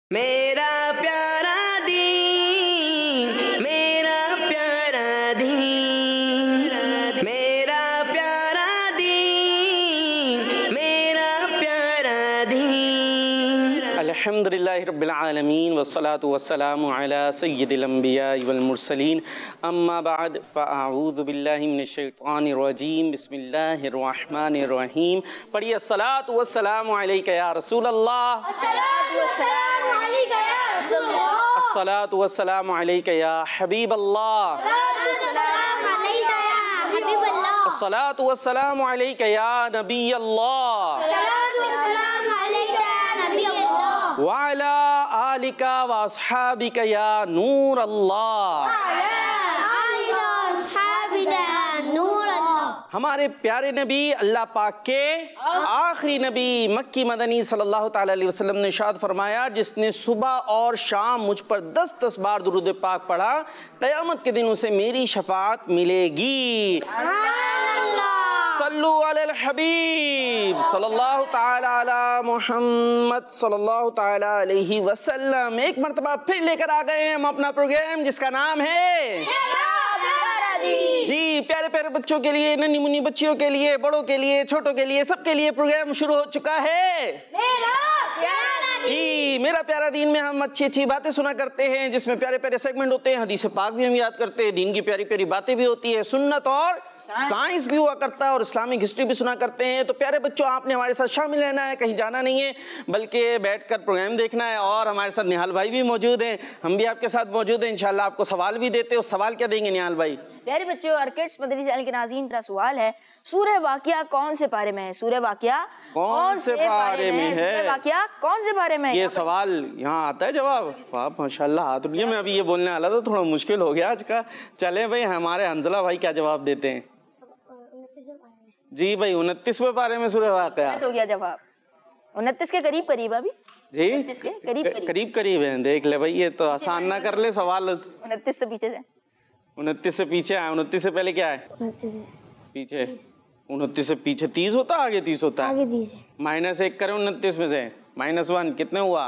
मेरा प्यारा दीन, मेरा प्यारा दीन, मेरा प्यारा दीन, मेरा प्यारा दीन। अल्हम्दुलिल्लाहि रब्बिल आलमीन वस्सलातु वस्सलामु अला सय्यिदिल अंबिया वल मुरसलीन अम्मा बाद फ़अऊज़ु बिल्लाहि मिनश शैतानिर रजीम बिस्मिल्लाहिर रहमानिर रहीम। पढ़िए अस्सलातु वस्सलामु अलैका या रसूल अल्लाह, अस्सलातु वस्सलामु अलैका या हबीब अल्लाह, अस्सलातु वस्सलामु अलैका या नबी अल्लाह, व अला आलिका व अस्हाबिका या नूर अल्लाह। हमारे प्यारे नबी अल्लाह पाक के आखिरी नबी मक्की मदनी सल्लल्लाहु ताला अलैहि वसल्लम ने इरशाद फरमाया, जिसने सुबह और शाम मुझ पर 10-10 बार दुरूद पाक पढ़ा, क़यामत के दिन उसे मेरी शफाअत मिलेगी। सल्लु अलल हबीब सल्लल्लाहु ताला अला मुहम्मद सल्लल्लाहु ताला अलैहि वसल्लम। एक मर्तबा फिर लेकर आ गए हम अपना प्रोग्राम जिसका नाम है जी, प्यारे प्यारे बच्चों के लिए, नन्ही मुन्नी बच्चियों के लिए, बड़ों के लिए, छोटों के लिए, सबके लिए प्रोग्राम शुरू हो चुका है जी। मेरा प्यारा दीन में हम अच्छी अच्छी बातें सुना करते हैं, जिसमें प्यारे प्यारे सेगमेंट होते हैं, हदीस पाक भी हम याद करते हैं, दीन की प्यारी प्यारी बातें भी होती है, सुन्नत और साइंस भी हुआ करता है, और इस्लामिक हिस्ट्री भी सुना करते हैं। तो प्यारे बच्चों, आपने हमारे साथ शामिल रहना है, कहीं जाना नहीं है, बल्कि बैठकर प्रोग्राम देखना है। और हमारे साथ निहाल भाई भी मौजूद हैं, हम भी आपके साथ मौजूद हैं। इंशाल्लाह आपको सवाल भी देते हो। सवाल क्या देंगे निहाल भाई? प्यारे बच्चों, आर्किड्स मदनी चैनल के नाज़रीन का सवाल है, सूरह वाक़िया कौन से पारे में है? सूरह वाक़िया कौन से पारे में है? सूरह वाक़िया कौन से पारे में है? ये सवाल यहाँ आता है जवाब। आप माशाल्लाह हाथ उठिए। मैं अभी ये बोलने वाला था, थोड़ा मुश्किल हो गया आज का। चले भाई, हमारे हंजला भाई क्या जवाब देते हैं? जी भाई, 29वें पारे में सूरह वाक़िया हो गया जवाब। 29 के करीब करीब अभी जी, 29 के करीब करीब है। देख ले भाई, ये तो आसान ना कर ले सवाल। 29 से पीछे से 29 से पीछे है। 29 से पहले क्या है? पीछे 29 से पीछे 30 होता है, आगे 30 होता है। -1 करें 29 में से -1 कितने हुआ?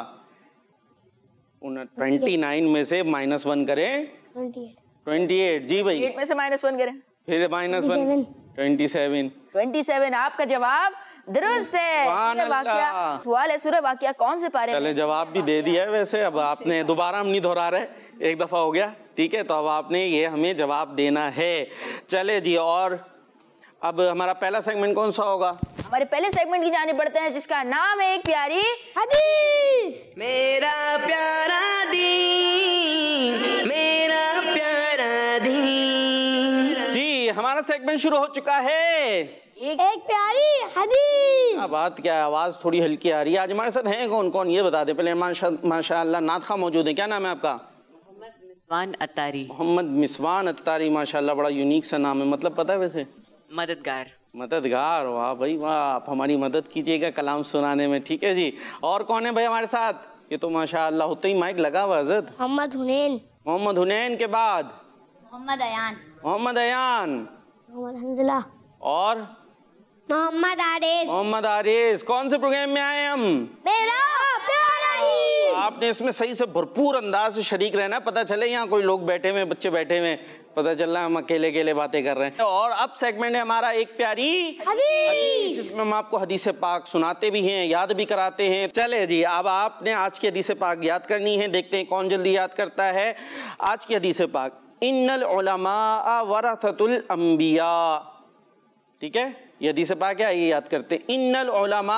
29 में से -1 करें 28। जी भाई, 8 में से -1 करें फिर -1 27। आपका जवाब दुरुस्त है। सूरह वाक़िया सवाल है, सूरह वाक़िया कौन से पारे में? चले, जवाब भी दे दिया है वैसे। अब आपने दोबारा हम नहीं दोहरा रहे, एक दफा हो गया, ठीक है। तो अब आपने ये हमें जवाब देना है। चले जी, और अब हमारा पहला सेगमेंट कौन सा होगा? हमारे पहले सेगमेंट की जाने पड़ते हैं, जिसका नाम है एक प्यारी हदीस। मेरा प्यारा दीन, मेरा प्यारा दीन। जी, हमारा सेगमेंट शुरू हो चुका है, एक प्यारी हदीस। अब बात क्या है, आवाज थोड़ी हल्की आ रही है। आज हमारे साथ हैं कौन कौन ये बता दे पहले। माशाअल्लाह नात खां मौजूद है। क्या नाम है आपका? मोहम्मद मिसवान अत्तारी। मोहम्मद मिसवान अत्तारी, माशाअल्लाह बड़ा यूनिक सा नाम है। मतलब पता है वैसे? मददगार। मददगार, वाह भाई वाह, आप हमारी मदद कीजिएगा कलाम सुनाने में, ठीक है जी। और कौन है भाई हमारे साथ? ये तो माशाअल्लाह होते ही माइक लगा हुआ हज़रत। मोहम्मद हुनैन। मोहम्मद हुनैन के बाद मोहम्मद अयान। मोहम्मद अयान। मोहम्मद हंजला। और मोहम्मद आरिस। मोहम्मद आरिस। कौन से प्रोग्राम में आए हम? मेरा प्यारा ही। आपने इसमें सही से भरपूर अंदाज से शरीक रहना। पता चले यहाँ कोई लोग बैठे हुए, बच्चे बैठे हुए, पता चल रहा है हम अकेले अकेले बातें कर रहे हैं। और अब सेगमेंट है हमारा एक प्यारी हदीस, जिसमें हम आपको हदीस पाक सुनाते भी हैं, याद भी कराते हैं। चले जी, अब आपने आज की हदीस पाक याद करनी है। देखते हैं कौन जल्दी याद करता है। आज की हदीस पाक, इन्नल उलमा वरसतुल अंबिया, ठीक है। ये हदीस पाक क्या है, ये याद करते हैं। इन्नल उलमा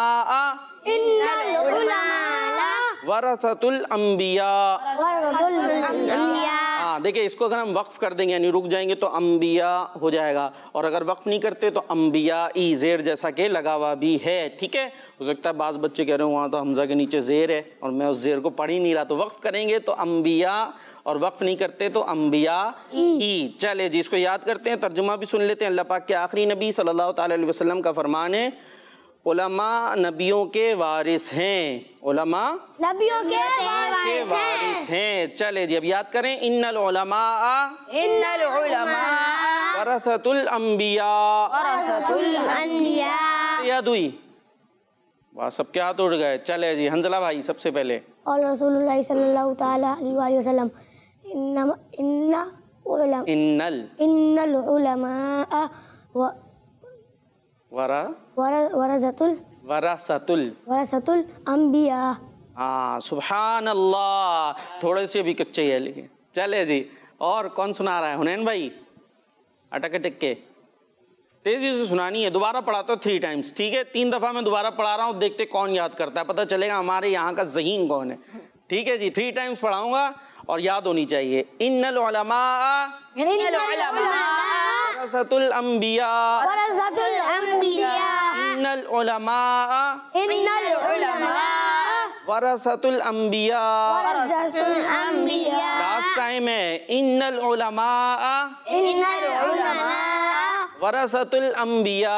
वरसतुल अंबिया। हाँ, देखिए, इसको अगर हम वक्फ कर देंगे यानी रुक जाएंगे तो अंबिया हो जाएगा, और अगर वक्फ नहीं करते तो अंबिया ई जेर जैसा के लगा हुआ भी है, ठीक है। हो सकता है बाज़ बच्चे कह रहे हो वहाँ तो हमजा के नीचे जेर है और मैं उस जेर को पढ़ ही नहीं रहा। तो वक्फ करेंगे तो अंबिया, और वक्फ नहीं करते तो अंबिया ई। चले जी, इसको याद करते हैं, तर्जुमा भी सुन लेते हैं। अल्लाह पाक के आखिरी नबी सल्लल्लाहु ताला अलैहि वसल्लम का फरमान है, उलमा नबियों के वारिस हैं। उलमा नबियों के वारिस हैं। चले जी, अब याद करें। इन्नल उलमा वरसतुल अंबिया। याद हुई? वाह, सबके हाथ उड़ गए। चले जी हंजला भाई सबसे पहले। और रसूलुल्लाह सल्लल्लाहु ताला अलैहि वसल्लम इन्नल उलमा वरसतुल अंबिया। हाँ सुभान अल्लाह, थोड़े से भी कच्चे है लेकिन। चले जी, और कौन सुना रहा है? हुनैन भाई अटक अटक के तेजी से सुनानी है। दोबारा पढ़ाता हूँ 3 टाइम्स, ठीक है? 3 दफा मैं दोबारा पढ़ा रहा हूँ, देखते कौन याद करता है, पता चलेगा हमारे यहाँ का ज़हीन कौन है। ठीक है जी, 3 टाइम्स पढ़ाऊंगा और याद होनी चाहिए। इन्नल उलमा वरसतुल अंबिया, इन्नल उलमा वरसतुल अंबिया। लास्ट टाइम है, इन्नल उलमा वरसतुल अंबिया।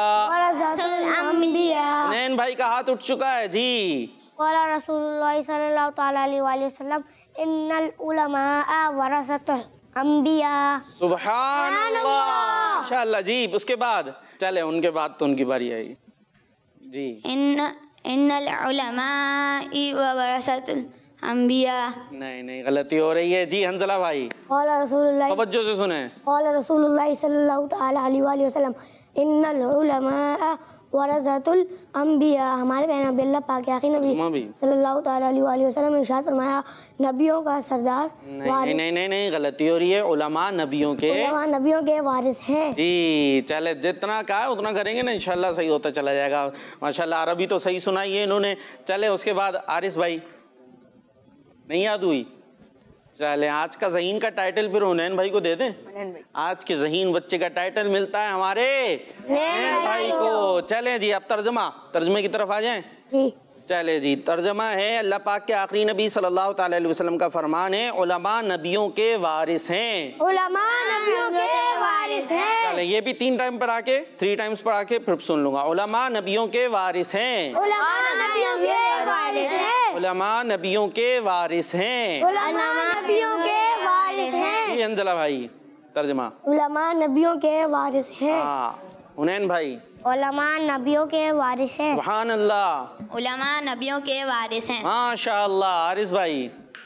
नैन भाई का हाथ उठ चुका है जी। रसूलुल्लाह सल्लल्लाहु ताला अलैहि वसल्लम इन्नल उलमा वरसतुल अंबिया। सुभान अल्लाह, माशाअल्लाह जी। उसके बाद चले, उनके बाद तो उनकी बारी आई जी। इन्नल उलमा वरसतुल अंबिया। नहीं, गलती हो रही है जी। हंजला भाई तवज्जो से सुने। रसूलुल्लाह सल्लल्लाहु ताला अलैहि वसल्लम इन्नल उलमा वरसतुल अंबिया। हमारे बहन अब्दुल्लाह पाक आखिरी नबी सल्लल्लाहु ताला अलैहि वसल्लम ने इरशाद फरमाया, नबियों का सरदार। नहीं, गलती हो रही है। उलमा नबियों के वारिस हैं जी। चले, जितना कहा है उतना करेंगे ना, इंशाल्लाह सही होता चला जाएगा। माशाल्लाह, अरबी तो सही सुनाई है इन्होंने। चले, उसके बाद आरिस भाई नहीं याद हुई। चले, आज का ज़हीन का टाइटल फिर हुनैन भाई को दे दें। आज के ज़हीन बच्चे का टाइटल मिलता है हमारे हुनैन भाई को। चले जी, अब तर्जमे की तरफ आ जाएं जी। चले जी, तर्जमा है, अल्लाह पाक के आखिरी नबी सल्लल्लाहु ताला अलैहि वसल्लम का फरमान है, उलमा नबियों के वारिस हैं। उलमा नबियों के वारिस हैं। चले, ये भी 3 टाइम पढ़ा के 3 टाइम्स पढ़ा के फिर सुन लूंगा। उलमा नबियों के वारिस हैं। उलमा नबियों के वारिस हैं। उलमा नबियों के वारिस हैं। उलमा नबियों के वारिस हैं। अंजला भाई तर्जमा। उलमा नबियों के वारिस हैं। हाँ, हुनैन भाई। उलमा नबियों के वारिस हैं। सुभान अल्लाह, उलमा नबियों के वारिस हैं। माशाअल्लाह। आरिस भाई।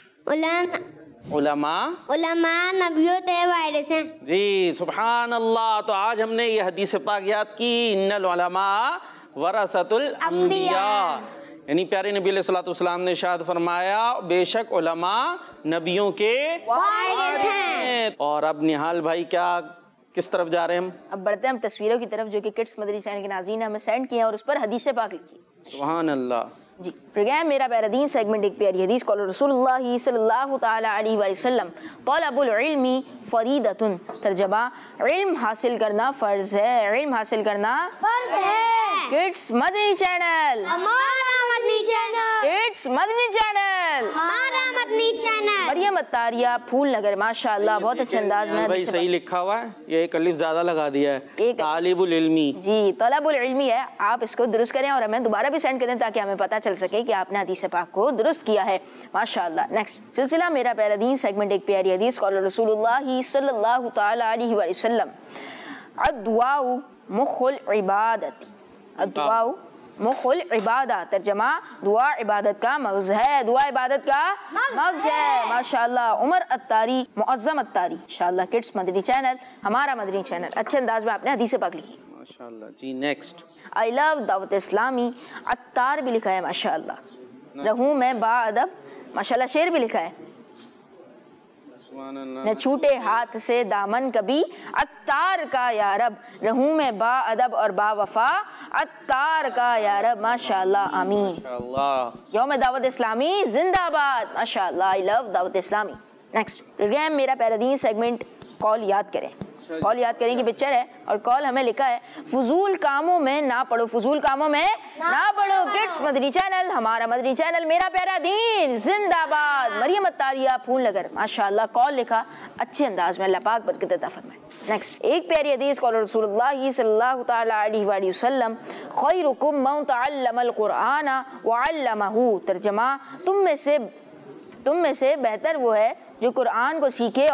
उलमा नबियों के वारिस हैं जी। सुभान अल्लाह। तो आज हमने ये हदीस पाक याद की, इन्नल उलमा वरसतुल अंबिया, यानी प्यारे नबी अलैहिस्सलातु वस्सलाम ने इरशाद फरमाया, बेशक उलमा नबियों के वारिस हैं। और अब निहाल भाई क्या किस तरफ जा रहे हैं हम? अब बढ़ते हैं हम तस्वीरों की तरफ, जो कि किड्स मदनी चैनल के नाज़रीन ने हमें सेंड किए हैं और उस पर हदीस पाक लिखी। सुभान अल्लाह जी। प्रोग्राम मेरा प्यारा दीन सेगमेंट एक प्यारी हदीस। क़ाल रसूलुल्लाह सल्लल्लाहु ताला अलैहि वसल्लम तलबुल इल्मी फरीदतुन। तर्जुमा, इल्म हासिल करना फ़र्ज़ है। इल्म हासिल करना फर्ज है। किड्स मदनी चैनल, हमारा Madani channel, kids Madani channel, हमारा मदनी चैनल। मरियम अत्तारिया, फूल नगर। माशाअल्लाह, बहुत अच्छे अंदाज में भाई सही लिखा हुआ है, ये एक अलिफ ज्यादा लगा दिया है। तालिबुल इल्मी जी, तलबुल इल्मी है। आप इसको दुरुस्त करें और हमें दोबारा भी सेंड करें ताकि हमें पता चल सके कि आपने हदीस पाक को दुरुस्त किया है। माशाअल्लाह। नेक्स्ट सिलसिला मेरा प्यारा दीन सेगमेंट एक प्यारी हदीस। क़ाल रसूलुल्लाह सल्लल्लाहु ताला अलैहि वसल्लम अद्दुआउ मुखुल इबादत। अद्दुआउ मुखुल इबादत। तर्जुमा, दुआ इबादत का मग़ज़ है। दुआ इबादत का मग़ज़ है। माशाअल्लाह। उमर अत्तारी, मुअज़्ज़म अत्तारी, माशाअल्लाह, किड्स मदनी चैनल, हमारा मदनी चैनल। अच्छे अंदाज में आपने हदीस पाक लिखी। माशाअल्लाह जी। Next, I love Dawat Islami. Attar भी लिखा है माशाअल्लाह। रहूं मैं बाअदब, माशाअल्लाह, शेर भी लिखा है। न छूटे हाथ से दामन कभी अत्तार का या रब। रहूं मैं बाअदब और बावफा अत्तार का या रब। माशाअल्लाह, आमीन। यौम दावत इस्लामी जिंदाबाद। माशाअल्लाह, I love Dawat Islami. Next programme मेरा प्यारा दीन सेगमेंट कॉल याद करें। कॉल याद करें की पिक्चर है और कॉल हमें लिखा है, फजूल कामों में ना पढ़ो, फजूल कामों में ना पढ़ो। किड्स मदनी चैनल, हमारा मदनी चैनल, मेरा प्यारा दीन जिंदाबाद। मरियम अत्तारिया, फूल नगर। माशाअल्लाह, कॉल लिखा अच्छे अंदाज में। अल्लाह पाक बरकत अता फरमाए। नेक्स्ट एक प्यारी हदीस। क़ाल रसूलुल्लाह सल्लल्लाहु ताला अलैहि वसल्लम खैरुकुम मन तअल्लमल कुरआन व अल्लमहु। तर्जुमा, तुम में से बेहतर वो है जो कुरान को सीखे और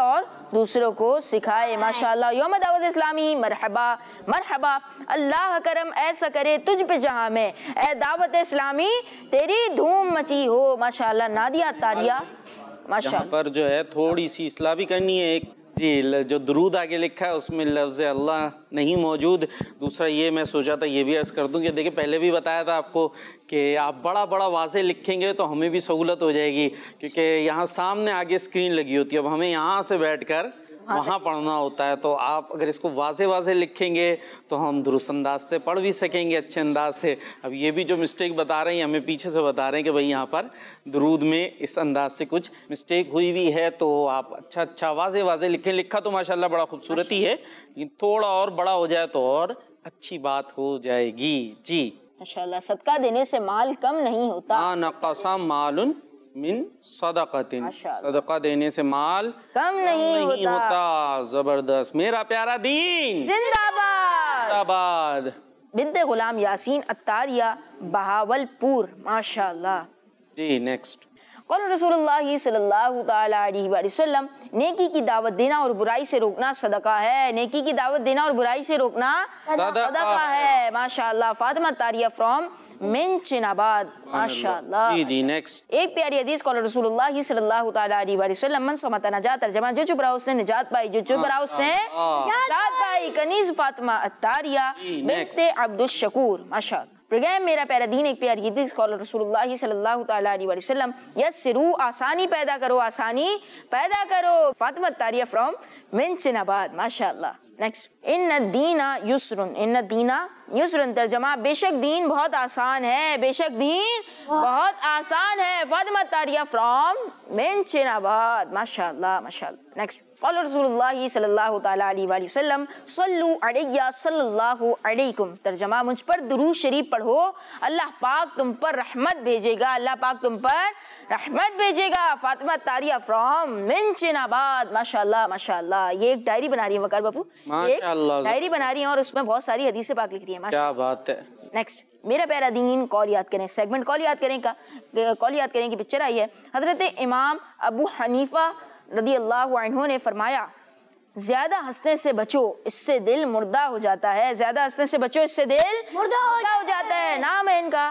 दूसरों को सिखाए। माशाअल्लाह। यौम दावत इस्लामी मरहबा मरहबा, अल्लाह करम ऐसा करे तुझ पे जहां में, ए दावत इस्लामी तेरी धूम मची हो। माशाअल्लाह। नादिया अत्तारिया माशाअल्लाह। पर जो है थोड़ी सी इस्लाह भी करनी है। एक जी जो दुरूद आगे लिखा है उसमें लफ्ज़ अल्लाह नहीं मौजूद। दूसरा ये मैं सोचा था ये भी अर्ज़ कर दूं कि देखिए पहले भी बताया था आपको कि आप बड़ा बड़ा वाज़े लिखेंगे तो हमें भी सहूलत हो जाएगी, क्योंकि यहाँ सामने आगे स्क्रीन लगी होती है। अब हमें यहाँ से बैठकर वहाँ पढ़ना होता है, तो आप अगर इसको वाज़े वाज़े लिखेंगे तो हम दुरुस्त अंदाज से पढ़ भी सकेंगे, अच्छे अंदाज से। अब ये भी जो मिस्टेक बता रहे हैं हमें पीछे से बता रहे हैं कि भाई यहाँ पर दुरूद में इस अंदाज से कुछ मिस्टेक हुई हुई है, तो आप अच्छा वाज़े वाज़े लिखें। लिखा तो माशाल्लाह बड़ा खूबसूरत ही है, लेकिन थोड़ा और बड़ा हो जाए तो और अच्छी बात हो जाएगी। जी माशाल्लाह। सदका देने से माल कम नहीं होता। नक़सा मालुन मिन सदक़तिन, सदका देने से माल कम नहीं होता। जबरदस्त। मेरा प्यारा दीन जिंदाबाद जिंदाबाद। बिन्ते गुलाम यासीन अत्तारिया बहावलपुर माशाल्लाह। जी नेक्स्ट। क़ौल रसूलुल्लाह सल्लल्लाहु तआला अलैहि वसल्लम, नेकी की दावत देना और बुराई से रोकना सदका है। नेकी की दावत देना और बुराई से रोकना सदका है। माशाल्लाह। फातिमा तारिया फ्रॉम मिंचिनाबाद माशाल्लाह। जी जी नेक्स्ट। एक प्यारी हदीस क़ौल रसूलुल्लाह सल्लल्लाहु तआला अलैहि वसल्लम, मन समता नजात, तर्जुमा जो चुप रहा उसने निजात पाई, जो चुप रहा उसने निजात पाई। कनीज फातिमा अत्तारिया बिन्ते अब्दुल शकूर माशाल्लाह। प्रोग्राम मेरा प्यारा दीन एक प्यारी हदीस क़ौल रसूलुल्लाह सल्लल्लाहु तआला अलैहि वसल्लम, यस्सिरू आसानी पैदा करो, आसानी पैदा करो। फातिमा तारिया फ्रॉम मिंचिनाबाद माशाल्लाह। नेक्स्ट। इन्ना दीना युस्रुन, इन्ना दीना युस्रुन, तर्जुमा बेशक दीन बहुत आसान है, बेशक दीन बहुत आसान है। फातिमा तारिया फ्रॉम मिंचिनाबाद माशाल्लाह माशाल्लाह। नेक्स्ट। क़ौल रसूलुल्लाह सल्लल्लाहु तआला अलैहि वसल्लम, सल्लु अलैया सल्लल्लाहु अलैकुम, तर्जुमा मुझ पर दुरूद शरीफ पढ़ो, अल्लाह पाक तुम पर रहमत भेजेगा, अल्लाह पाक तुम पर रहमत भेजेगा। फातिमा तारिया फ्रॉम मिंचिनाबाद माशाल्लाह माशाल्लाह। ये एक डायरी बना रही है वकार बापू, एक डायरी बना रही है और उसमें बहुत सारी हदीसें पाक लिख रही है। क्या बात है। नेक्स्ट। मेरा प्यारा दीन कॉल याद करें, सेगमेंट कॉल याद करें का कॉल याद करें की पिक्चर आई है। हजरत इमाम अबू हनीफा रदी अल्लाह अन्हु ने फरमाया, ज्यादा हंसने से बचो, इससे दिल मुर्दा हो जाता है। ज्यादा हंसने से बचो, इससे दिल मुर्दा हो जाता है। नाम है इनका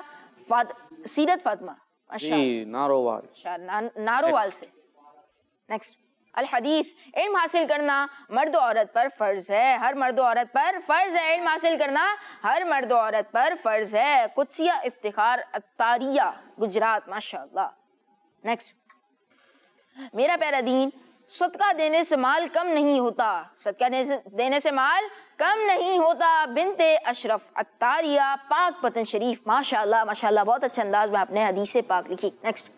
सीरत फातिमा नारोवाल से। नेक्स्ट। अल हदीस, इल्म हासिल करना मर्द औरत पर फर्ज है, हर मर्द औरत पर फर्ज है। इल्म हासिल करना हर मर्द औरत पर फर्ज है। कुदसिया इफ्तिखार अत्तारिया गुजरात माशाल्लाह। नेक्स्ट। मेरा प्यारा दीन, सदका देने से माल कम नहीं होता, सदका देने से माल कम नहीं होता। बिन्ते अशरफ अत्तारिया पाक पतन शरीफ माशाल्लाह माशाल्लाह। बहुत अच्छे अंदाज में आपने हदीस पाक लिखी। नेक्स्ट।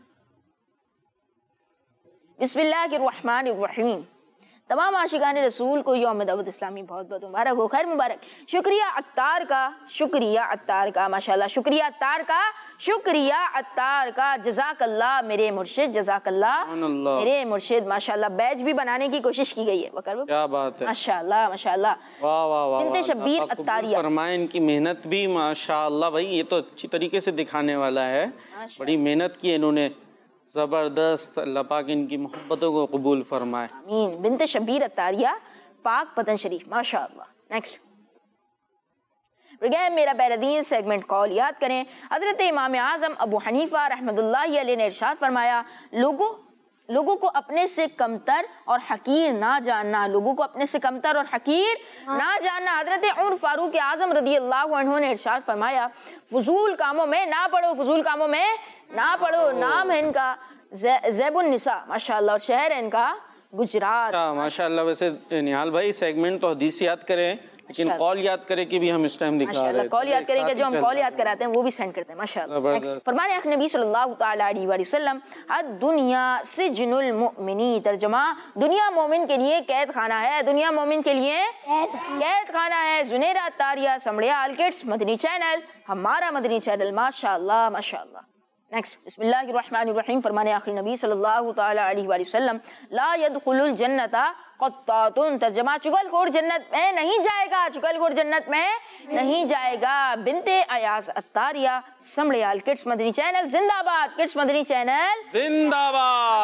बिस्मिल्लाहिर्रहमानिर्रहीम। तमाम आशिकान रसूल को यौम दावत इस्लामी बहुत बहुत मुबारक हो, खैर मुबारक। शुक्रिया अत्तार का, शुक्रिया अत्तार का माशाल्लाह, शुक्रिया अत्तार का, शुक्रिया अत्तार का। जज़ाकल्लाह मेरे मुर्शिद, जज़ाकल्लाह मेरे मुर्शिद माशाल्लाह। बैच भी बनाने की कोशिश की गई है वकर, क्या बात है माशाल्लाह माशाल्लाह। वाह वाह वाह। बिन्ते शब्बीर अत्तारिया फरमाए, इनकी मेहनत भी माशाल्लाह भाई, ये तो अच्छी तरीके से दिखाने वाला है। बड़ी मेहनत की इन्होंने, जबरदस्त। अल्लाह पाक इनकी मोहब्बतों को कबूल फरमाए, आमीन। बिन्ते शब्बीर अत्तारिया पाक पतन शरीफ माशाल्लाह। नेक्स्ट। प्रोग्राम मेरा प्यारा दीन सेगमेंट कॉल याद करें। हजरत इमाम आज़म अबू हनीफा रहमतुल्लाहि अलैहि ने इरशाद फरमाया, लोगों को अपने से कमतर और हकीर ना जानना, लोगों को अपने से कमतर और हकीर ना जानना। हजरत उमर फारूक आज़म रदी अल्लाह अन्हु ने इरशाद फरमाया, फजूल कामों में ना पढ़ो, फजूल कामों में ना पढ़ो। नाम है इनका ज़ैबुन निसा माशाल्लाह और शहर है इनका गुजरात माशाल्लाह। वैसे निहाल भाई सेगमेंट तो हदीस याद करें, लेकिन कॉल याद करें कि भी हम इस टाइम दिखा रहे हैं। कॉल याद करेंगे, जो हम कॉल याद कराते हैं वो भी सेंड करते हैं माशाल्लाह। फरमाने आखिर नबी सल्लल्लाहु तआला अलैहि वसल्लम, दुनिया सिजनुल मुमिनी, तर्जुमा दुनिया मोमिन के लिए कैद खाना है, दुनिया मोमिन के लिए कैद खाना है। जुनेरा तारिया समड़िया अलकिड्स मदनी चैनल, हमारा मदनी चैनल माशाल्लाह माशाल्लाह। नेक्स्ट। बिस्मिल्लाहिर्रहमानिर्रहीम। फरमाने आखिर नबी सल्लल्लाहु तआला अलैहि वसल्लम, ला यदखुलुल जन्नता क़त्तातुन, तर्जुमा चुगलखोर जन्नत में नहीं जाएगा, चुगलखोर जन्नत में नहीं जाएगा। बिन्ते अयाज अत्तारिया समड़ियाल किड्स मदनी चैनल जिंदाबाद, किड्स मदनी चैनल जिंदाबाद।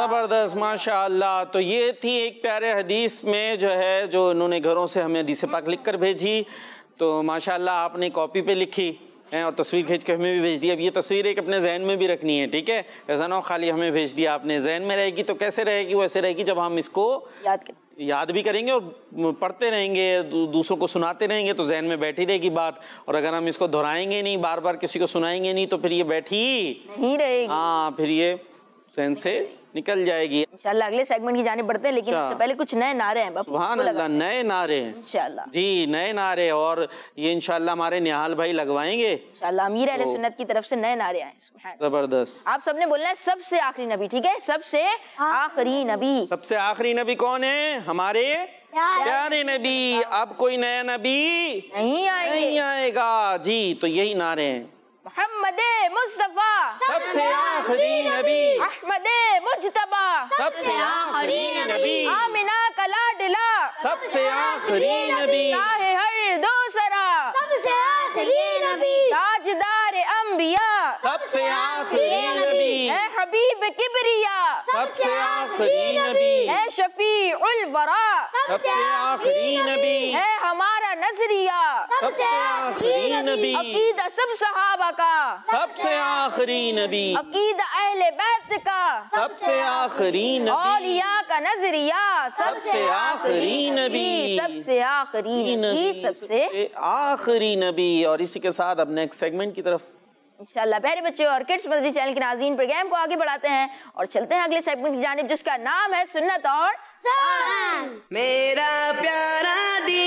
ज़बरदस्त, माशाअल्लाह। तो ये थी एक प्यारे हदीस में जो है, जो उन्होंने घरों से हमें हदीस पाक लिख कर भेजी। तो माशाअल्लाह आपने कॉपी पे लिखी है और तस्वीर खींच के हमें भी भेज दी। अब ये तस्वीर एक अपने जहन में भी रखनी है, ठीक है? ऐसा ना हो खाली हमें भेज दिया आपने, जहन में रहेगी। तो कैसे रहेगी? वो ऐसे रहेगी जब हम इसको याद भी करेंगे और पढ़ते रहेंगे, दूसरों को सुनाते रहेंगे, तो जहन में बैठी रहेगी बात। और अगर हम इसको दोहराएंगे नहीं, बार बार किसी को सुनाएंगे नहीं, तो फिर ये बैठी नहीं रहेगी। हाँ, फिर ये जहन से निकल जाएगी। इंशाल्लाह अगले सेगमेंट की जाने बढ़ते हैं, लेकिन उससे पहले कुछ नए नारे हैं। सुभान अल्लाह, नए नारे हैं इंशाल्लाह जी, नए नारे। और ये इंशाल्लाह हमारे निहाल भाई लगवाएंगे इंशाल्लाह। अमीर अहले सुन्नत की तरफ से नए नारे आए। जबरदस्त। आप सबने बोलना है सबसे आखिरी नबी, ठीक है? सबसे आखिरी नबी। सबसे आखिरी नबी कौन है? हमारे प्यारे नबी। अब कोई नया नबी नहीं आएगा जी। तो यही नारे हैं। मोहम्मद मुस्तफा सबसे आखिरी नबी, अहमद मुज्तबा सबसे आखिरी नबी, आमिना का लाडला सबसे आखिरी नबी, चाहे हर दूसरा सबसे आखिरी नबी, ताजदार अंबिया सबसे आखिरी नबी, है हबीब किबरिया सबसे आखिरी नबी, है शफी उल वरा सबसे आखिरी नबी, है हमारा नजरिया सबसे आखिरी नबी, अकीदा सब सहाबा का सबसे आखिरी नबी, अकीदा अहले बैत का सबसे आखिरी नबी, औलिया का नजरिया सबसे आखिरी नबी, सबसे आखिरी नबी, सबसे आखिरी नबी। और इसी के साथ अब नेक्स्ट सेगमेंट की तरफ इंशाल्लाह प्यारे बच्चे और किड्स मदरी चैनल के नाज़रीन प्रोग्राम को आगे बढ़ाते हैं और चलते हैं अगले सेगमेंट की जानिब, जिसका नाम है सुन्नत और मेरा प्यारा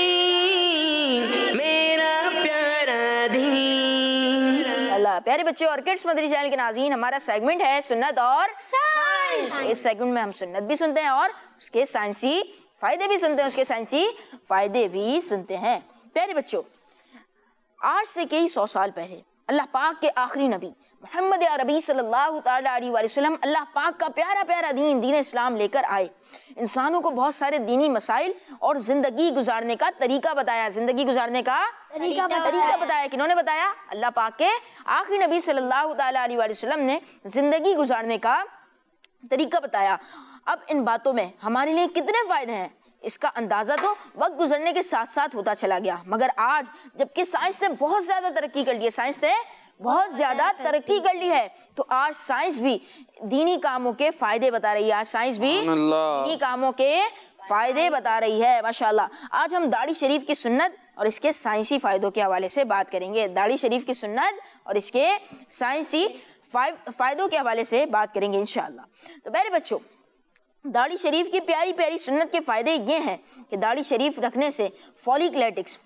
दीन, मेरा प्यारा दीन। इंशाल्लाह प्यारे बच्चे और किड्स मदरी चैनल के नाज़रीन, हमारा सेगमेंट है सुन्नत और साइंस। इस सेगमेंट में हम सुन्नत भी सुनते हैं और उसके साइंसी फायदे भी सुनते हैं, उसके साइंसी फायदे भी सुनते हैं। प्यारे बच्चों, आज से कई 100 साल पहले अल्लाह पाक के आखिरी नबी मोहम्मद अरबी सल्लल्लाहु तआला अलैहि वसल्लम अल्लाह पाक का प्यारा प्यारा दीन इस्लाम लेकर आए। इंसानों को बहुत सारे दीनी मसाइल और जिंदगी गुजारने का तरीका बताया। जिंदगी गुजारने का तरीका बताया। किन्होंने बताया? अल्लाह पाक के आखिरी नबी सल्लल्लाहु तआला अलैहि वसल्लम ने जिंदगी गुजारने का तरीका बताया। अब इन बातों में हमारे लिए कितने फायदे हैं, इसका अंदाज़ा तो वक्त गुजरने के साथ साथ होता चला गया। मगर आज जबकि साइंस ने बहुत ज़्यादा तरक्की कर ली है, साइंस ने बहुत ज़्यादा तरक्की कर ली है, तो आज साइंस भी दीनी कामों के फ़ायदे बता रही है। आज साइंस भी दीनी कामों के फ़ायदे बता रही है, माशाल्लाह। आज हम दाढ़ी शरीफ की सुन्नत और इसके साइंसी फ़ायदों के हवाले से बात करेंगे। दाढ़ी शरीफ की सुन्नत और इसके साइंसी फ़ायदों के हवाले से बात करेंगे इंशाअल्लाह। तो प्यारे बच्चों, दाढ़ी शरीफ की प्यारी प्यारी सुन्नत के फ़ायदे ये हैं कि दाढ़ी शरीफ रखने से फॉलिकुलेटिक्स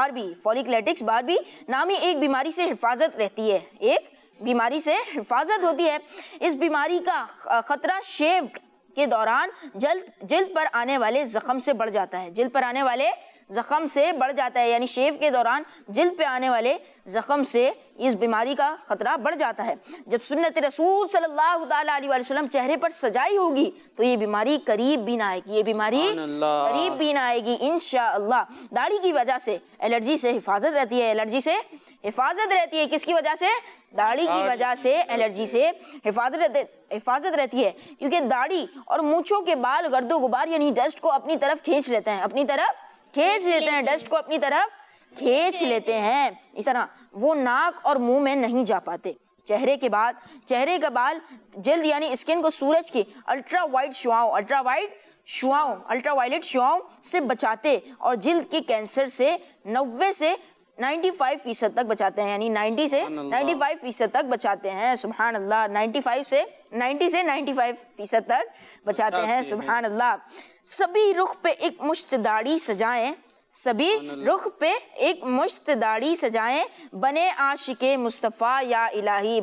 बारबी नामी एक बीमारी से हिफाजत रहती है। एक बीमारी से हिफाजत होती है। इस बीमारी का ख़तरा शेव के दौरान जिल्द पर आने वाले ज़ख़म से बढ़ जाता है। जिल्द पर आने वाले ज़ख़म से बढ़ जाता है, यानी शेव के दौरान जिल्द पे आने वाले ज़ख़म से इस बीमारी का ख़तरा बढ़ जाता है। जब सुन्नत रसूल सल्लल्लाहु तआला अलैहि वसल्लम चेहरे पर सजाई होगी तो ये बीमारी करीब भी ना आएगी, ये बीमारी करीब भी ना आएगी इंशाअल्लाह। दाढ़ी की वजह से एलर्जी से हिफाजत रहती है। एलर्जी से हिफाजत रहती है। किसकी वजह से? दाढ़ी की वजह से एलर्जी से हिफाजत रहती है, क्योंकि दाढ़ी और मूंछों के बाल गर्दो गुबार यानी डस्ट को अपनी तरफ खींच लेते हैं, डस्ट को अपनी तरफ खींच लेते हैं। इस तरह वो नाक और मुंह में नहीं जा पाते। चेहरे का बाल जल्द यानी स्किन को सूरज की अल्ट्रावायलेट शुआओं से बचाते और जिल्द के कैंसर से 90 से 95% तक बचाते हैं, यानी 90 से 95% तक बचाते हैं। सुभान अल्लाह। 90 से 95% तक बचाते हैं। सुभान अल्लाह। सभी रुख पे एक मुश्त दाढ़ी सजाएं, बने आशिके मुस्तफ़ा या इलाही,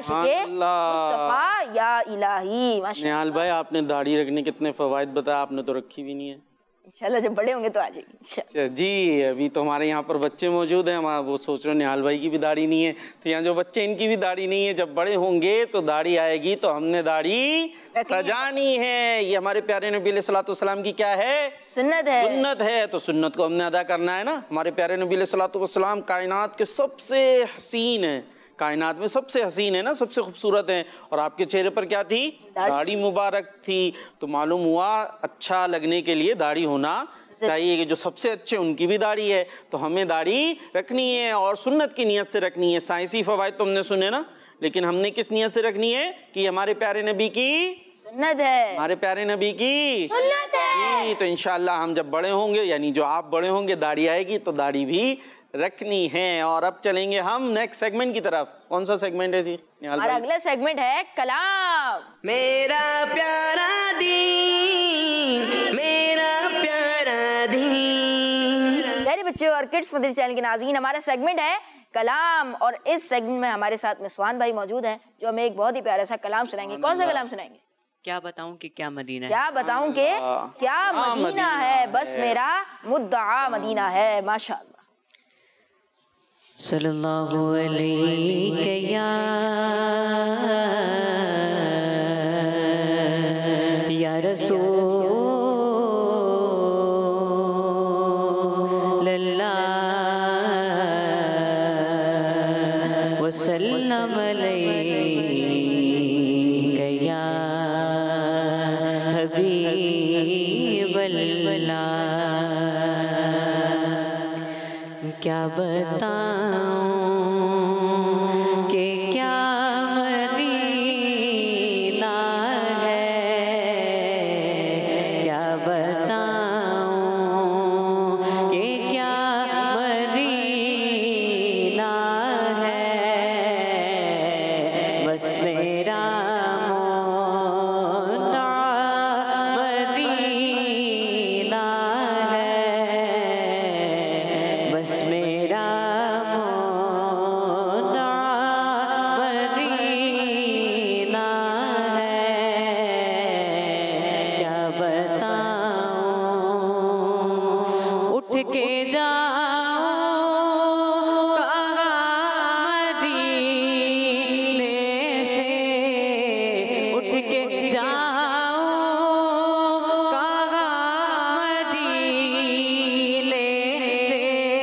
निहाल भाई, आपने दाढ़ी रखने कितने फवायद बताया, आपने तो रखी भी नहीं है। इंशाल्लाह जब बड़े होंगे तो आ जाएगी जी। अभी तो हमारे यहाँ पर बच्चे मौजूद हैं, हम वो सोच रहे हो निहाल भाई की भी दाढ़ी नहीं है, तो यहाँ जो बच्चे इनकी भी दाढ़ी नहीं है, जब बड़े होंगे तो दाढ़ी आएगी तो हमने दाढ़ी सजानी है। ये हमारे प्यारे नबी अलैहिस्सलातु वस्सलाम की क्या है? सुन्नत है। तो सुन्नत को हमने अदा करना है ना। हमारे प्यारे नबी अलैहिस्सलातु वस्सलाम कायनात के सबसे हसीन है, कायनात में सबसे हसीन है ना, सबसे खूबसूरत है, और आपके चेहरे पर क्या थी? दाढ़ी मुबारक थी। तो मालूम हुआ अच्छा लगने के लिए दाढ़ी होना चाहिए, कि जो सबसे अच्छे उनकी भी दाढ़ी है, तो हमें दाढ़ी रखनी है और सुन्नत की नियत से रखनी है। साइंसी फवायद तो हमने सुने ना, लेकिन हमने किस नियत से रखनी है? कि हमारे प्यारे नबी की सुन्नत है, हमारे प्यारे नबी की सुन्नत है। तो इंशाअल्लाह हम जब बड़े होंगे, यानी जो आप बड़े होंगे, दाढ़ी आएगी तो दाढ़ी भी रखनी है। और अब चलेंगे हम नेक्स्ट सेगमेंट की तरफ। कौन सा सेगमेंट है जी? हमारा अगला सेगमेंट है कलाम। मेरा प्यारा दीन, मेरा प्यारा दीन। प्यारे बच्चों और किड्स मदरी चैनल के नाज़रीन, हमारा सेगमेंट है कलाम, और इस सेगमेंट में हमारे साथ मिसवान भाई मौजूद हैं, जो हमें एक बहुत ही प्यारा सा कलाम सुनाएंगे। कौन सा कलाम सुनाएंगे? क्या बताऊं कि क्या मदीना है, क्या बताऊं कि क्या मदीना है, बस मेरा मुद्दा मदीना है। माशाअल्लाह। सल्लल्लाहु अलैहि या रसूल अल्लाह वसल्लम अलैहि या हबीब अल्लाह। क्या बताऊं कि क्या मदीना है, क्या बताऊं कि क्या मदीना है, बस मेरा मोना मदीना है, बस मेरा मोना मदीना है। क्या बताऊं उठ के जाऊं कहाँ मदीने से, उठ के जाऊं कहाँ मदीने से,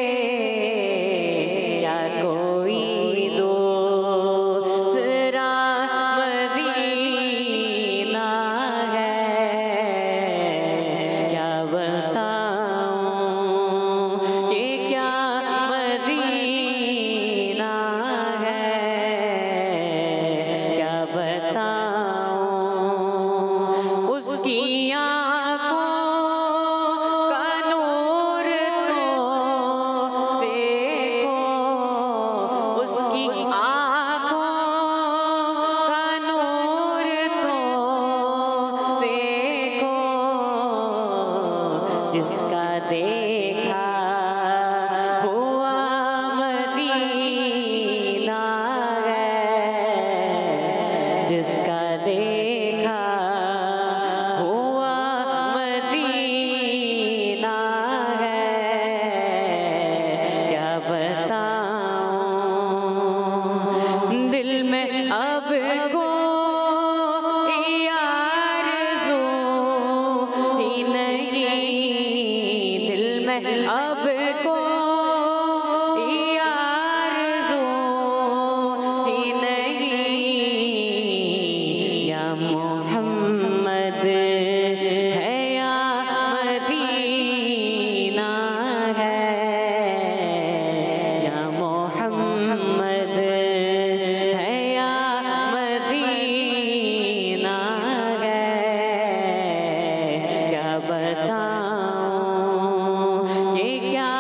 क्या कोई दूसरा मदीना है, क्या बताऊं कि क्या मदीना है, क्या बताऊं उसकी आँखों का नूर तो देखो, उसकी आँखों का नूर तो देखो, जिसका देखा हुआ मदीना है, जिसका देखा हुआ मदीना है। क्या बताऊं दिल में अब कोई आरज़ू ही नहीं, दिल में अब कोई आरज़ू ही नहीं, या मोहम्मद है या मदीना है, या मोहम्मद है या मदीना है। क्या बताऊं ये क्या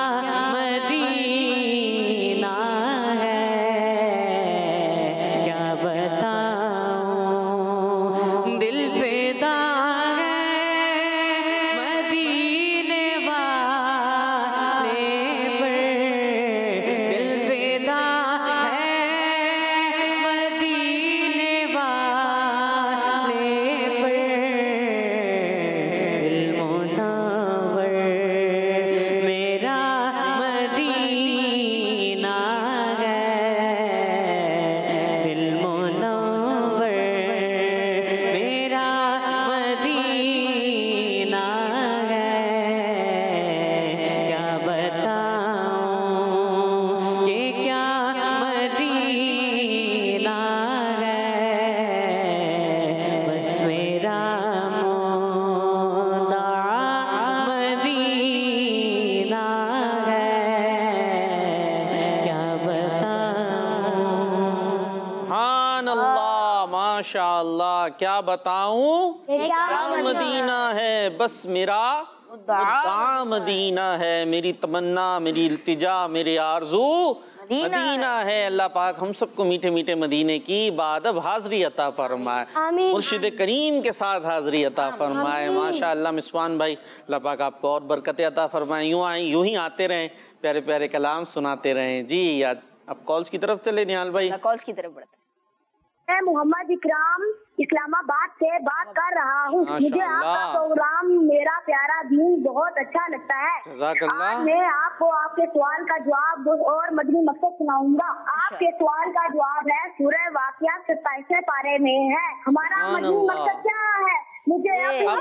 माशाअल्लाह, क्या बताऊं क्या मदीना है, बस मेरा मुद्दा मदीना है, मेरी तमन्ना, मेरी इल्तिजा, मेरी आरज़ू मदीना है। अल्लाह पाक हम सबको मीठे मीठे मदीने की बादब हाजरी अता फरमाए, मुर्शिद करीम के साथ हाजरी अता फरमाए। माशाअल्लाह मिसवान भाई, अल्लाह पाक आपको और बरकतें अता फरमाए, यूं ही आते रहें, प्यारे प्यारे कलाम सुनाते रहें। जी याद अब कॉल्स की तरफ चले निहाल भाई, कॉल्स की तरफ बढ़ते। मैं मोहम्मद इकराम इस्लामाबाद से बात कर रहा हूँ। मुझे आपका प्रोग्राम मेरा प्यारा दीन बहुत अच्छा लगता है। आज मैं आपको आपके सवाल का जवाब और मदनी मकसद सुनाऊंगा। आपके सवाल का जवाब है सूरह वाक़िया 27वें पारे में है। हमारा मदनी मकसद क्या है? मुझे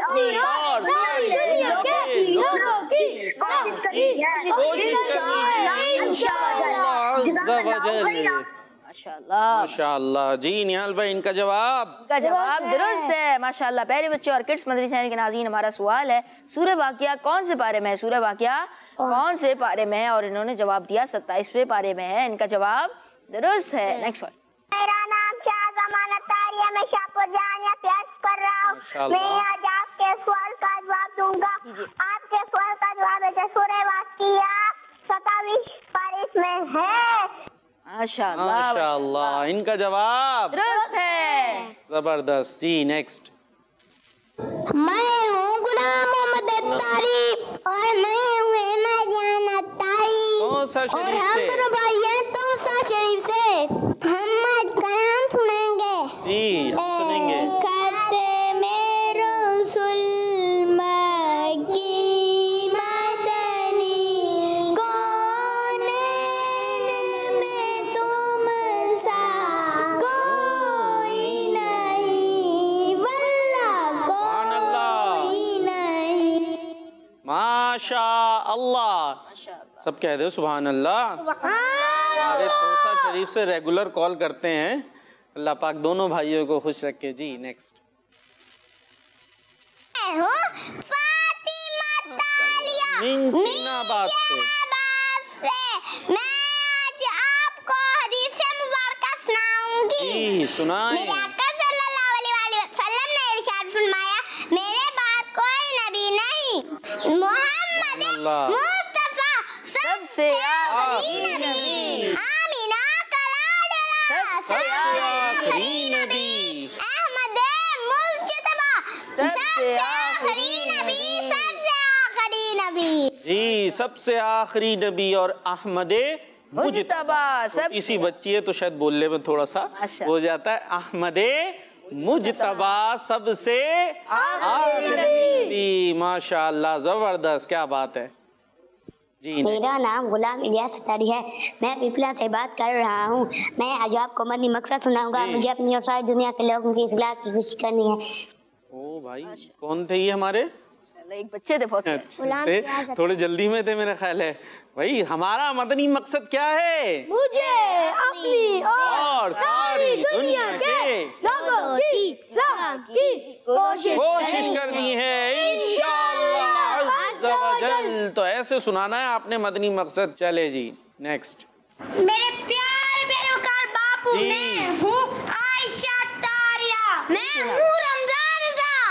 माशाअल्लाह। जी निहाल भाई, इनका जवाब दुरुस्त है माशाअल्लाह। प्यारे बच्चे और किड्स मदरी चैनल के नाज़रीन, हमारा सवाल है सूरह वाक़िया कौन से पारे में है? सूरह वाक़िया कौन से पारे में है? और इन्होंने जवाब दिया 27वें पारे में है। इनका जवाब दुरुस्त है। Next one. मेरा नाम शाहजमान तारिया, मैं शाहपुर जानिया प्यास कर रहा हूँ। मैं आज आपके सवाल का जवाब दूंगा। आपके सवाल का जवाब है सूरह वाक़िया 27 पारे में है। माशाअल्लाह माशाअल्लाह, इनका जवाब दुरुस्त है। जबरदस्त। जी नेक्स्ट। मैं हूँ गुलाम मोहम्मद अत्तारी और मैं हूँ जान अत्तारी और हम दोनों भाई हैं तोसा शरीफ से। हम आज कलाम सुनेंगे। जी हम सुनेंगे। माशाअल्लाह, सब कह दो सुभान अल्लाह। हमारे तोसा शरीफ से रेगुलर कॉल करते हैं, अल्लाह पाक दोनों भाइयों को खुश रखे। जी नेक्स्ट। मिंचनाबाद से मैं आज आपको हदीस मुबारक सुनाऊंगी। जी सुनाएं। मेरे आका सल्लल्लाहु अलैहि वसल्लम ने इरशाद फरमाया, मेरे बाद कोई नबी नहीं, मोहम्मद मुस्तफा सबसे आखिरी नबी, आमीना का लाडला सबसे आखिरी नबी, अहमद मुज्तबा सबसे आखिरी नबी, सबसे आखिरी नबी। जी सबसे आखिरी नबी और अहमद मुज्तबा। इसी बच्ची है तो शायद बोलने में थोड़ा सा हो जाता है। अहमद मुज्तबा सबसे आखिरी नबी। माशाअल्लाह, जबरदस्त, क्या बात है। जी मेरा नाम गुलाम इलियास अत्तारी है, मैं पिपला से बात कर रहा हूँ। मैं आज आपको मदनी मकसद सुनाऊंगा। मुझे अपनी और सारी दुनिया के लोगों की इस्लाह की कोशिश करनी है। ओ भाई, कौन थे ये हमारे? एक बच्चे थे बहुत थोड़े जल्दी में थे मेरा ख्याल है। भाई हमारा मदनी मकसद क्या है? मुझे अपनी और सारी दुनिया के लोगों की इस्लाह की कोशिश करनी है इंशाअल्लाह अज़्ज़ा व जल। तो ऐसे सुनाना है आपने मदनी मकसद। चले जी नेक्स्ट। मेरे प्यारे बेरोकार बापू, मैं हूँ आयशा तारिया, मैं हूँ रमजान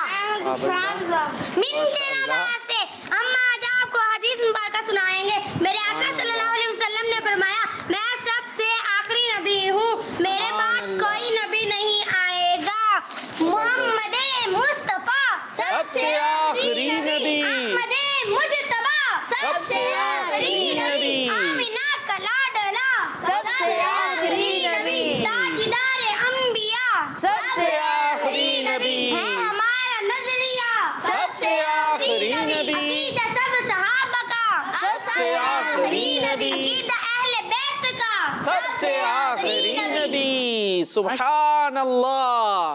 से। हम आज आपको हदीस मुबारक सुनाएंगे। मेरे आका सल्लल्लाहु अलैहि वसल्लम ने फरमाया, मैं सबसे आखिरी नबी हूँ, मेरे बाद कोई नबी नहीं आएगा। मोहम्मद मुस्तफा सबसे आखिरी नबी, अहमद मुज्तबा सबसे आखिरी नबी, आमीना का लाडला सबसे आखिरी नबी, ताजदार अंबिया सबसे आखिरी नबी, है हमारा नजरिया सबसे आखिरी नबी, अकीदा सब सहाबा का सबसे आखिरी नबी, अकीदा अहले बैत का सबसे आखिरी नबी। सुभान अल्लाह,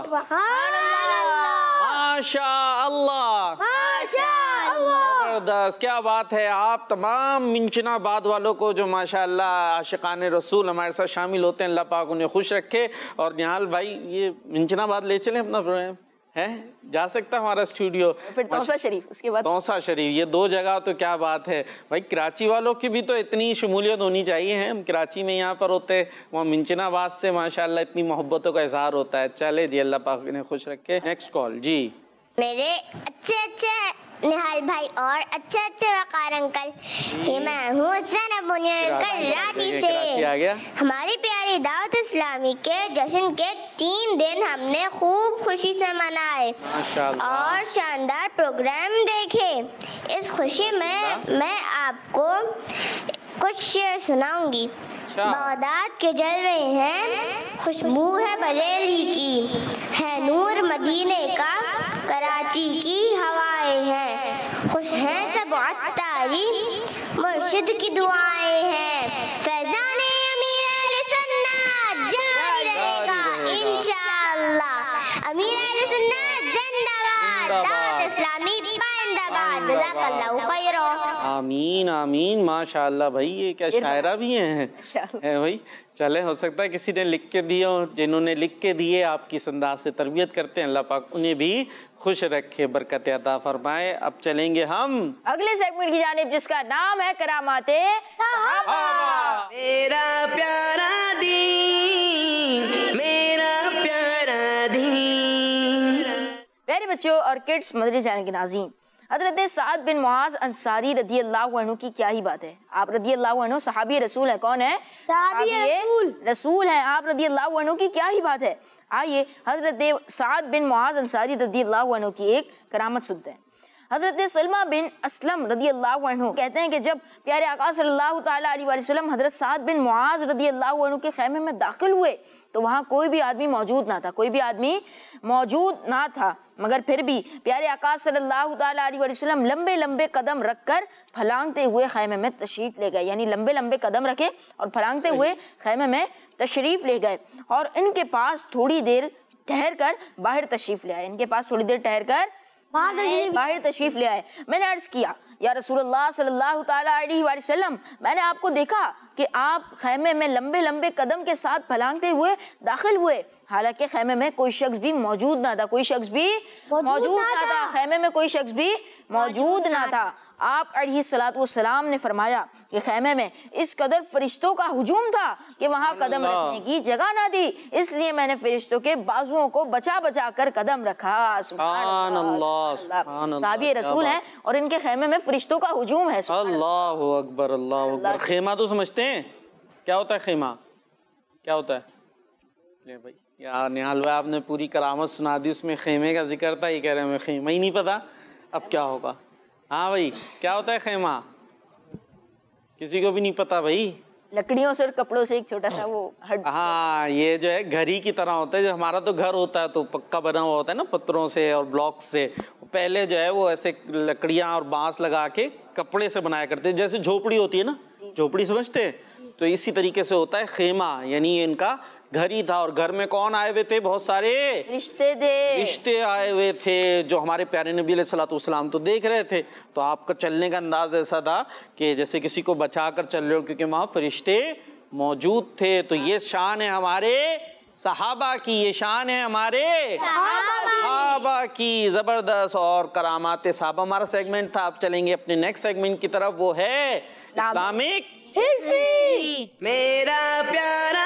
माशा अल्लाह, जबरदस्त, क्या बात है। आप तमाम मिंचनाबाद वालों को जो माशाअल्लाह आशिकाने रसूल हमारे साथ शामिल होते हैं, अल्लाह पाक उन्हें खुश रखे। और निहाल भाई, ये मिंचनाबाद ले चलें अपना प्रोग्राम, है, जा सकता हमारा स्टूडियो। फिर तौसा शरीफ, उसके बाद तौसा शरीफ, ये 2 जगह तो क्या बात है भाई। कराची वालों की भी तो इतनी शमूलियत होनी चाहिए है। हम कराची में यहाँ पर होते, वहाँ मिंचनाबाद से माशाल्लाह इतनी मोहब्बतों का इजहार होता है। चले जी, अल्लाह पाक इन्हें खुश रखे। नेक्स्ट कॉल जी। मेरे अच्छे निहाल भाई और अच्छे वकार अंकल, ये मैं हूँ कराची से। हमारी प्यारी दावत इस्लामी के जश्न के 3 दिन हमने खूब खुशी से मनाए और शानदार प्रोग्राम देखे। इस खुशी में मैं आपको कुछ शेर सुनाऊंगी। बगदाद के जलवे हैं, खुशबू है बरेली की, है नूर मदीने का, कराची की हवाएं हैं, खुश हैं सब अत्तारी, मुर्शिद की दुआएं हैं, फैज़ाने अमीर अहले सुन्नत जारी रहेगा इंशाअल्लाह। अमीर अहले सुन्नत जिंदाबाद, दावत इस्लामी जिंदाबाद, जज़ाकल्लाहु खैरा। आमीन आमीन, माशाअल्लाह भाई, ये क्या शायरा भी हैं है भाई। चले, हो सकता है किसी ने लिख के दिए हो, जिन्होंने लिख के दिए आपकी अंदाज से तरबियत करते हैं, अल्लाह पाक उन्हें भी खुश रखे, बरकत अता फरमाए। अब चलेंगे हम अगले सेगमेंट की जानिब, जिसका नाम है करामाते सहाबा। मेरा प्यारा दीन, मेरा प्यारा दीन। प्यारे बच्चों और किड्स मदरी चैनल के नाज़रीन, हज़रत साद बिन मुआज़ अंसारी रदी अल्लाह अन्हु की क्या ही बात है। आप रदी अल्लाह अन्हु सहाबी रसूल है। कौन है? सहाबी रसूल हैं आप रदी अल्लाह अन्हु की क्या ही बात है। आइए हज़रत साद बिन मुआज़ अंसारी रदी अल्लाह अन्हु की एक करामत सुनते हैं। हज़रत सलमा बिन असलम रदी अल्लाह अन्हु कहते हैं कि जब प्यारे आका सल्लल्लाहु तआला अलैहि वसल्लम हज़रत साद बिन मुआज़ रदी अल्लाह अन्हु के खैमे में दाखिल हुए तो वहाँ कोई भी आदमी मौजूद ना था, कोई भी आदमी मौजूद ना था। मगर फिर भी प्यारे आका सल्लल्लाहु तआला अलैहि वसल्लम लंबे लंबे कदम रखकर फलांगते हुए खैमे में तशरीफ ले गए, यानी लंबे लंबे कदम रखे और फलांगते हुए खैमे में तशरीफ ले गए और इनके पास थोड़ी देर ठहर कर बाहर तशरीफ ले आए। इनके पास थोड़ी देर ठहर कर बाहर तशरीफ ले आए। मैंने अर्ज किया, या रसूलुल्लाह सल्लल्लाहु तआला अलैहि वसल्लम, मैंने आपको देखा कि आप खैमे में लंबे लंबे कदम के साथ फलांगते हुए दाखिल हुए, हालांकि खैमे में कोई शख्स भी मौजूद ना था, कोई शख्स भी मौजूद ना था, खैमे में कोई शख्स भी मौजूद ना था। आप अलैहिस्सलातु वस्सलाम ने फरमाया कि खैमे में इस कदर फरिश्तों का हुजूम था कि वहाँ कदम रखने की जगह ना थी, इसलिए मैंने फरिश्तों के बाजुओं को बचा बचा कर कदम रखा। सुभान अल्लाह, साहबी रसूल हैं और इनके खैमे में फरिश्तों का हुजूम है। अल्लाहु अकबर, अल्लाहु अकबर। खेमा तो समझते हैं क्या होता है? खेमा क्या होता है? ले भाई यार निहाल भाई, आपने पूरी करामत सुना दी, उसमें खेमे का जिक्र था, ये कह रहे हैं हमें खेमा ही नहीं पता, अब क्या होगा? हाँ भाई, क्या होता है खेमा? किसी को भी नहीं पता भाई। लकड़ियों से और कपड़ों से एक छोटा सा वो हाँ, ये जो है घड़ी की तरह होता है। जो हमारा तो घर होता है तो पक्का बना हुआ होता है ना, पत्थरों से और ब्लॉक से। पहले जो है वो ऐसे लकड़ियाँ और बांस लगा के कपड़े से बनाया करते हैं, जैसे झोपड़ी होती है ना, झोपड़ी समझते हैं, तो इसी तरीके से होता है खेमा, यानी इनका घर ही था। और घर में कौन आए हुए थे? बहुत सारे रिश्ते आए हुए थे, जो हमारे प्यारे नबी अलैहिस्सलाम तो देख रहे थे। तो आपका चलने का अंदाज ऐसा था कि जैसे किसी को बचा कर चल रहे हो, क्योंकि वहाँ फरिश्ते मौजूद थे। तो ये शान है हमारे सहाबा की, ये शान है हमारे सहाबा की, जबरदस्त। और करामात सहाबा हमारा सेगमेंट था। अब चलेंगे अपने नेक्स्ट सेगमेंट की तरफ, वो है इस्लामिक हिस्ट्री। मेरा प्यारा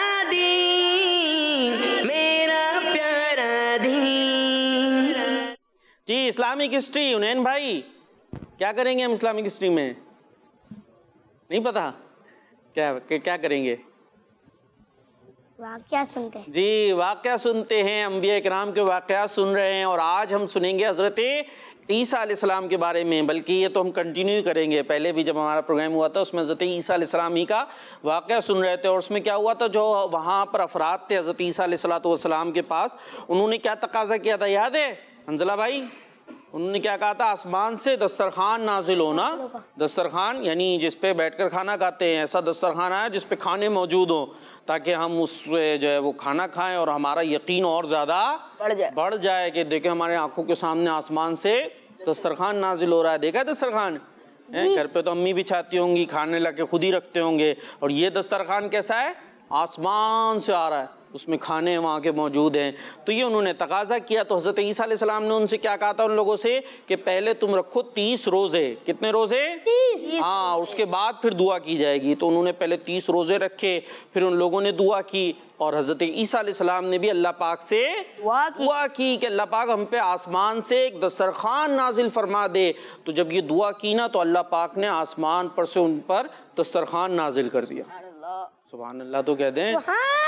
दीन, मेरा प्यारा दीन। जी, इस्लामिक हिस्ट्री। हुनैन भाई, क्या करेंगे हम इस्लामिक हिस्ट्री में? नहीं पता क्या करेंगे? वाक़या सुनते हैं जी, वाक़या सुनते हैं, अंबिया इकराम के वाक़या सुन रहे हैं। और आज हम सुनेंगे हज़रत ईसा अलैहिस्सलाम के बारे में, बल्कि ये तो हम कंटिन्यू करेंगे। पहले भी जब हमारा प्रोग्राम हुआ था उसमें हज़रत ईसा अलैहिस्सलाम ही का वाक़या सुन रहे थे। और उसमें क्या हुआ था, जो वहाँ पर अफराद थे हज़रत ईसा अलैहिस्सलाम के पास, उन्होंने क्या तकाजा किया था, याद है हंजला भाई? उन्होंने क्या कहा था? आसमान से दस्तरखान नाजिल होना। दस्तरखान यानी जिस पे बैठकर खाना खाते हैं, ऐसा दस्तरखान आया जिस पे खाने मौजूद हों, ताकि हम उससे जो है वो खाना खाएं और हमारा यकीन और ज़्यादा बढ़ जाए कि देखें हमारे आंखों के सामने आसमान से दस्तरखान नाजिल हो रहा है। देखा है दस्तरखान? घर पे तो अम्मी बिछाती होंगी, खाने लगे खुद ही रखते होंगे। और ये दस्तरखान कैसा है? आसमान से आ रहा है, उसमें खाने वहाँ के मौजूद हैं। तो ये उन्होंने तकाजा किया, तो हज़रत ईसा अलैहिस्सलाम ने उनसे क्या कहा था उन लोगों से कि पहले तुम रखो 30 रोज़े। कितने रोज़े? 30। हाँ, उसके बाद फिर दुआ की जाएगी। तो उन्होंने पहले 30 रोज़े रखे, फिर उन लोगों ने दुआ की, और हज़रत ईसा अलैहिस्सलाम ने भी अल्लाह पाक से दुआ की कि अल्लाह पाक हम पे आसमान से एक दस्तरखान नाजिल फरमा दे। तो जब ये दुआ की ना, तो अल्लाह पाक ने आसमान पर से उन पर दस्तरखान नाजिल कर दिया। सुभान अल्लाह। तो कहते हैं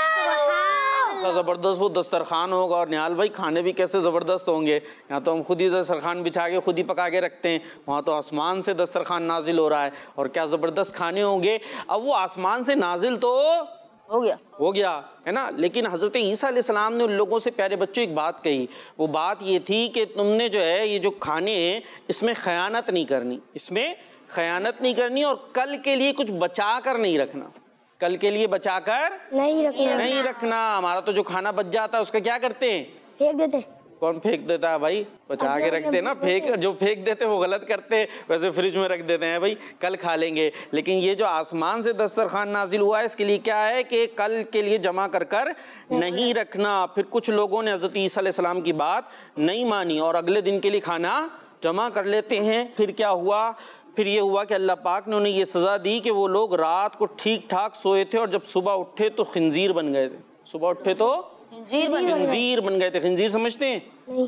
ज़बरदस्त वो दस्तरखान होगा। और निहाल भाई, खाने भी कैसे ज़बरदस्त होंगे। यहाँ तो हम खुद ही दस्तरखान बिछा के खुद ही पका के रखते हैं, वहाँ तो आसमान से दस्तरखान नाजिल हो रहा है, और क्या ज़बरदस्त खाने होंगे। अब वो आसमान से नाजिल तो हो गया है ना, लेकिन हज़रत ईसा अलैहिस्सलाम ने उन लोगों से, प्यारे बच्चों, एक बात कही। वो बात ये थी कि तुमने जो है ये जो खाने हैं इसमें ख़यानत नहीं करनी, इसमें ख़यानत नहीं करनी, और कल के लिए कुछ बचा कर नहीं रखना, कल के लिए बचा कर नहीं रखना। हमारा तो जो खाना बच जाता है उसका क्या करते हैं? फेंक देते। कौन फेंक देता है भाई? बचा के रखते हैं ना। जो फेंक देते हैं वो गलत करते हैं, वैसे फ्रिज में रख देते हैं भाई कल खा लेंगे। लेकिन ये जो आसमान से दस्तरखान नाजिल हुआ है, इसके लिए क्या है कि कल के लिए जमा कर नहीं रखना। फिर कुछ लोगों ने हज़रत ईसा अलैहिस्सलाम की बात नहीं मानी और अगले दिन के लिए खाना जमा कर लेते हैं। फिर क्या हुआ? फिर ये हुआ कि अल्लाह पाक ने उन्हें ये सज़ा दी कि वो लोग रात को ठीक ठाक सोए थे, और जब सुबह उठे तो खिंजीर बन गए थे। सुबह उठे तो खिंजीर बन गए थे। खिंजीर समझते हैं?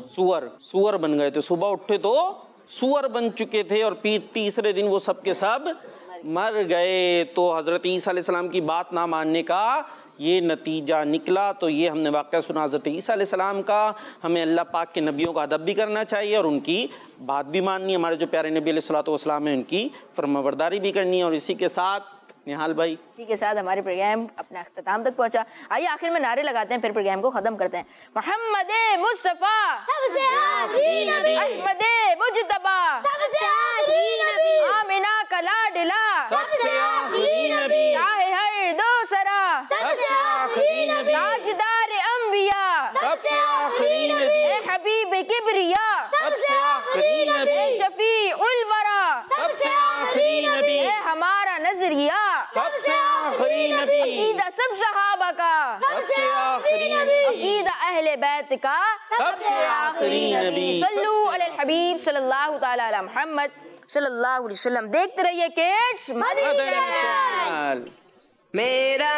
सुअर बन गए थे। सुबह उठे तो सुअर बन चुके थे, और फिर तीसरे दिन वो सब के सब मर गए। तो हज़रत ईसा अलैहिस्सलाम की बात ना मानने का ये नतीजा निकला। तो ये हमने वाक़या सुना हज़रत ईसा अलैहिस्सलाम का। हमें अल्लाह पाक के नबियों का अदब भी करना चाहिए, और उनकी बात भी माननी है। हमारे जो प्यारे नबी अलैहिस्सलातु वस्सलाम है, उनकी फरमाबरदारी भी करनी है। और इसी के साथ निहाल भाई, इसी के साथ हमारे प्रोग्राम अपने अख्ताम तक पहुंचा। आइए आखिर में नारे लगाते हैं, फिर प्रोग्राम को खत्म करते हैं। मोहम्मदे मुस्तफा सबसे आखिरी नबी, अहमदे मुज्तबा सबसे आखिरी नबी, आमिना का लाडला सबसे आखिरी नबी, शाहे हर दो सरा सबसे आखिरी नबी, ताजदार अंबिया सबसे आखिरी नबी, हबीब किबरिया सबसे आखिरी नबी, शफी उल वरा सबसे आखिरी नबी, हमारा नजरिया सबसे आखिरी नबी, अकीदा सब सहाबा का सबसे आखिरी नबी, अकीदा अहले बैत का सबसे आखिरी नबी। सल्लू अलल हबीब सल्लल्लाहु तआला अला मुहम्मद सल्लल्लाहु अलैहि वसल्लम। देखते रहिए किड्स मदीना। मेरा